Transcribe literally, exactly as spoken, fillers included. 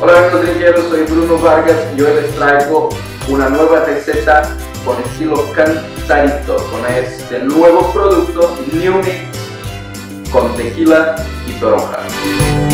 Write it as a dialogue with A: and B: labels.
A: Hola amigos drinkeros, soy Bruno Vargas y hoy les traigo una nueva receta con estilo cantadito, con este nuevo producto New Mix con tequila y toronja.